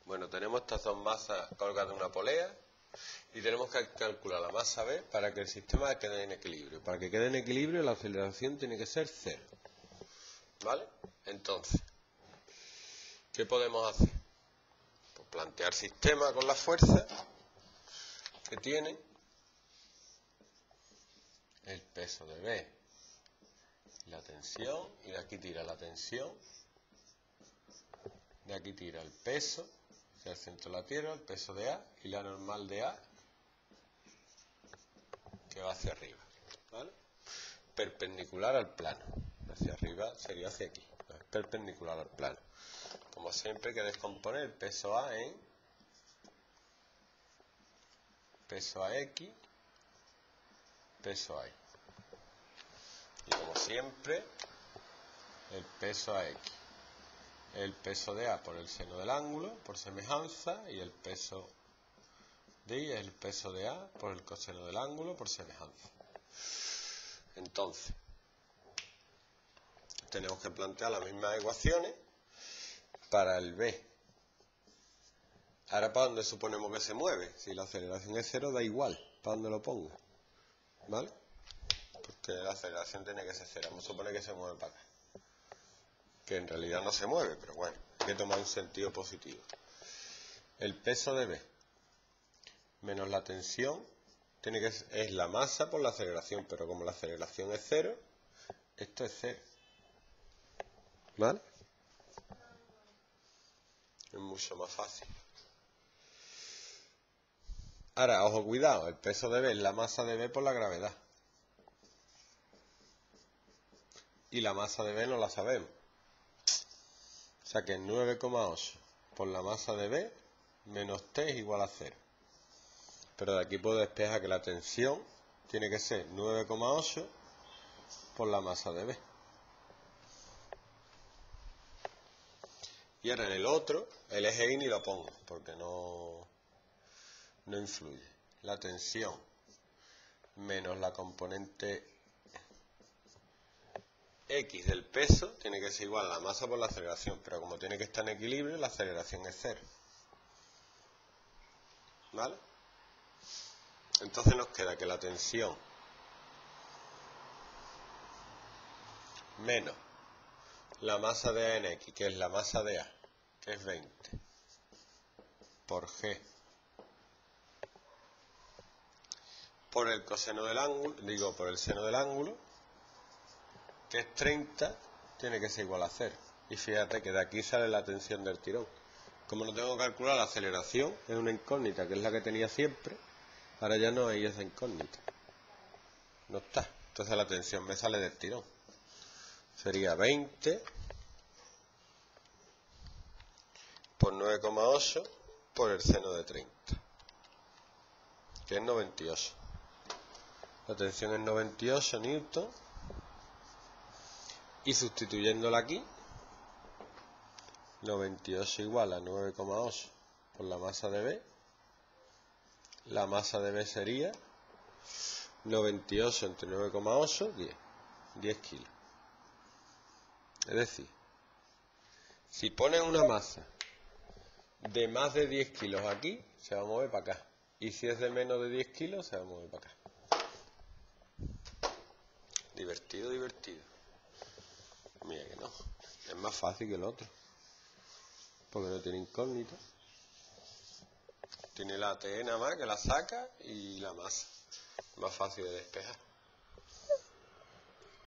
Bueno, tenemos estas dos masas colgadas en una polea y tenemos que calcular la masa B para que el sistema quede en equilibrio. Para que quede en equilibrio la aceleración tiene que ser 0. ¿Vale? Entonces, ¿qué podemos hacer? Pues plantear sistema con la fuerza que tiene el peso de B, la tensión, y de aquí tira la tensión, de aquí tira el peso, o sea, el centro de la Tierra, el peso de A, y la normal de A, que va hacia arriba, ¿vale? Perpendicular al plano, hacia arriba sería hacia aquí, ¿no? Es perpendicular al plano. Como siempre hay que descomponer el peso A en peso AX, peso AY. Y como siempre, el peso AX, el peso de A por el seno del ángulo, por semejanza, y el peso de Y es el peso de A por el coseno del ángulo, por semejanza. Entonces, tenemos que plantear las mismas ecuaciones para el B. Ahora, ¿para dónde suponemos que se mueve? Si la aceleración es 0, da igual para dónde lo pongo, ¿vale? Porque la aceleración tiene que ser 0. Vamos a suponer que se mueve para acá. Que en realidad no se mueve, pero bueno, hay que tomar un sentido positivo. El peso de B menos la tensión es la masa por la aceleración, pero como la aceleración es 0, esto es 0. ¿Vale? Es mucho más fácil. Ahora, ojo, cuidado, el peso de B es la masa de B por la gravedad. Y la masa de B no la sabemos. O sea que 9,8 por la masa de B menos T es igual a 0. Pero de aquí puedo despejar que la tensión tiene que ser 9,8 por la masa de B. Y ahora en el otro, el eje Y ni lo pongo, porque no influye. La tensión menos la componente X del peso tiene que ser igual a la masa por la aceleración, pero como tiene que estar en equilibrio, la aceleración es 0. ¿Vale? Entonces nos queda que la tensión menos la masa de A en X, que es la masa de A, que es 20, por G, por el coseno del ángulo, por el seno del ángulo, que es 30, tiene que ser igual a 0. Y fíjate que de aquí sale la tensión del tirón. Como no tengo que calcular la aceleración, es una incógnita, que es la que tenía siempre, ahora ya no hay esa incógnita. No está. Entonces la tensión me sale del tirón. Sería 20 por 9,8 por el seno de 30, que es 98. La tensión es 98 newton. Y sustituyéndola aquí, 98 igual a 9,8 por la masa de B. La masa de B sería 98 entre 9,8, 10 kilos. Es decir, si ponen una masa de más de 10 kilos aquí, se va a mover para acá. Y si es de menos de 10 kilos, se va a mover para acá. Divertido, divertido. Mira que no. Es más fácil que el otro. Porque no tiene incógnita. Tiene la T nada más que la saca y la masa. Más fácil de despejar.